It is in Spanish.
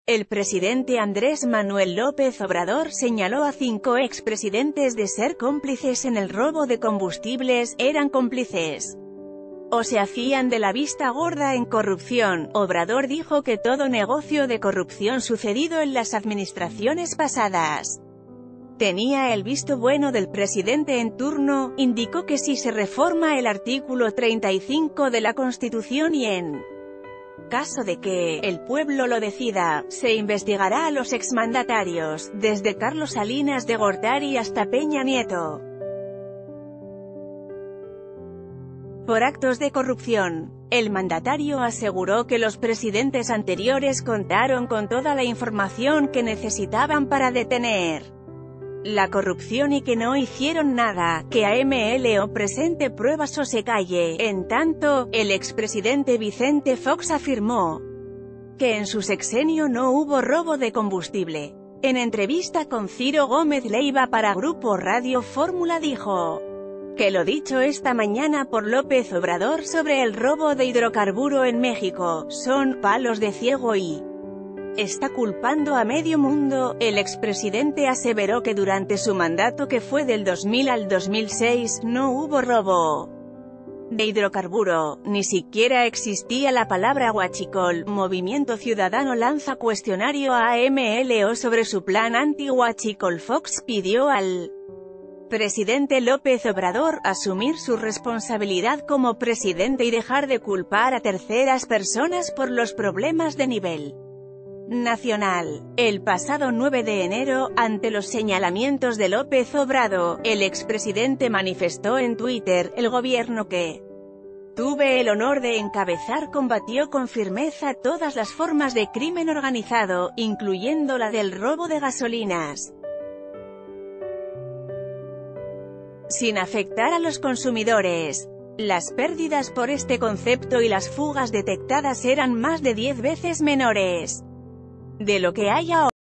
El presidente Andrés Manuel López Obrador señaló a 5 expresidentes de ser cómplices en el robo de combustibles. Eran cómplices o se hacían de la vista gorda en corrupción. Obrador dijo que todo negocio de corrupción sucedido en las administraciones pasadas tenía el visto bueno del presidente en turno. Indicó que si se reforma el artículo 35 de la Constitución y en caso de que el pueblo lo decida, se investigará a los exmandatarios, desde Carlos Salinas de Gortari hasta Peña Nieto, por actos de corrupción. El mandatario aseguró que los presidentes anteriores contaron con toda la información que necesitaban para detener la corrupción y que no hicieron nada, que AMLO presente pruebas o se calle. En tanto, el expresidente Vicente Fox afirmó que en su sexenio no hubo robo de combustible. En entrevista con Ciro Gómez Leiva para Grupo Radio Fórmula dijo que lo dicho esta mañana por López Obrador sobre el robo de hidrocarburo en México son palos de ciego y está culpando a medio mundo. El expresidente aseveró que durante su mandato, que fue del 2000 al 2006, no hubo robo de hidrocarburo, ni siquiera existía la palabra huachicol. Movimiento Ciudadano lanza cuestionario a AMLO sobre su plan anti-huachicol. Fox pidió al presidente López Obrador asumir su responsabilidad como presidente y dejar de culpar a terceras personas por los problemas de nivel nacional. El pasado 9 de enero, ante los señalamientos de López Obrador, el expresidente manifestó en Twitter: el gobierno que tuve el honor de encabezar combatió con firmeza todas las formas de crimen organizado, incluyendo la del robo de gasolinas, sin afectar a los consumidores. Las pérdidas por este concepto y las fugas detectadas eran más de 10 veces menores de lo que hay ahora.